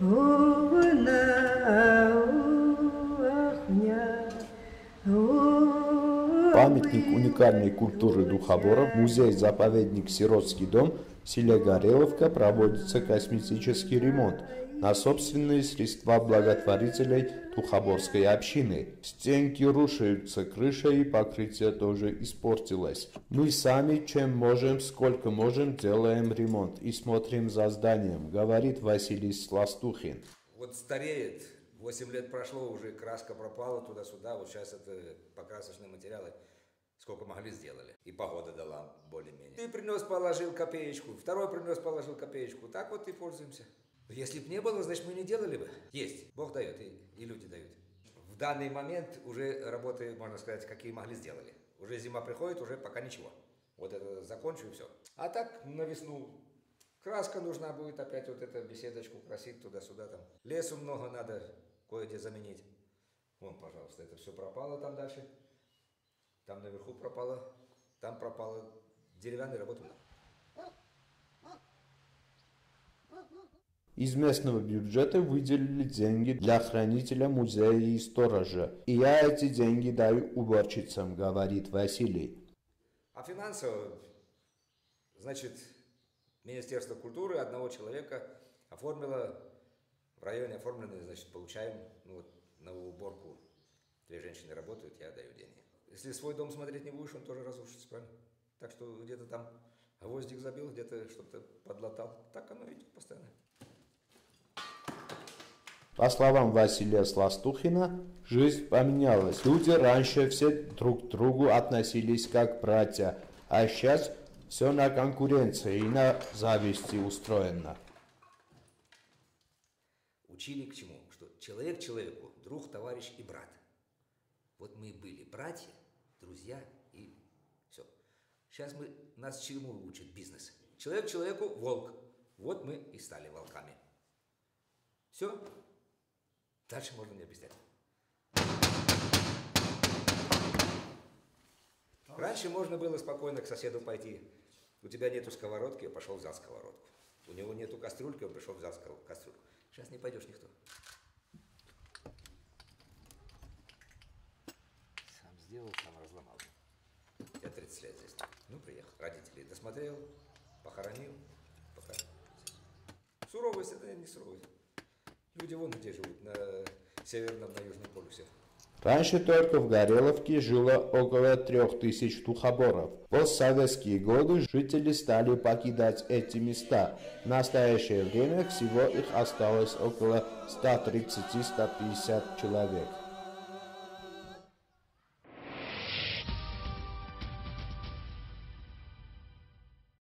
Памятник уникальной культуры духоборов, музей-заповедник «Сиротский дом» в селе Гореловка проводится косметический ремонт на собственные средства благотворителей Духоборской общины. Стенки рушатся, крыша и покрытие тоже испортилось. Мы сами, чем можем, сколько можем, делаем ремонт и смотрим за зданием, говорит Василий Сластухин. Вот стареет, 8 лет прошло, уже краска пропала туда-сюда, вот сейчас это покрасочные материалы сколько могли сделали. И погода дала более-менее. Ты принес, положил копеечку, второй принес, положил копеечку. Так вот и пользуемся. Если бы не было, значит мы не делали бы. Есть, Бог дает и люди дают. В данный момент уже работы, можно сказать, какие могли, сделали. Уже зима приходит, уже пока ничего. Вот это закончу и все. А так на весну краска нужна будет, опять вот эту беседочку красить туда-сюда там. Лесу много надо кое-где заменить. Вон, пожалуйста, это все пропало там дальше. Там наверху пропало, там пропало. Деревянной работы надо. Из местного бюджета выделили деньги для хранителя музея и сторожа. И я эти деньги даю уборщицам, говорит Василий. А финансово, значит, Министерство культуры одного человека оформило, в районе оформленные, значит, получаем, ну, вот, на уборку. 2 женщины работают, я даю деньги. Если свой дом смотреть не будешь, он тоже разрушится, правильно? Так что где-то там гвоздик забил, где-то что-то подлатал. Так оно идет постоянно. По словам Василия Сластухина, жизнь поменялась. Люди раньше все друг к другу относились как братья, а сейчас все на конкуренции и на зависти устроено. Учили к чему? Что человек человеку друг, товарищ и брат. Вот мы были братья, друзья и все. Сейчас нас чему учат бизнес? Человек человеку волк. Вот мы и стали волками. Все. Дальше можно не объяснять. Раньше можно было спокойно к соседу пойти. У тебя нету сковородки, я пошел взял сковородку. У него нету кастрюльки, он пришел взял кастрюльку. Сейчас не пойдешь никто. Сам сделал, сам разломал. Я 30 лет здесь. Ну, приехал. Родителей досмотрел, похоронил. Суровость это не суровость. Люди вон где живут, на северном, на южном полюсе. Раньше только в Гореловке жило около 3000 духоборов. В постсоветские годы жители стали покидать эти места. В настоящее время всего их осталось около 130-150 человек.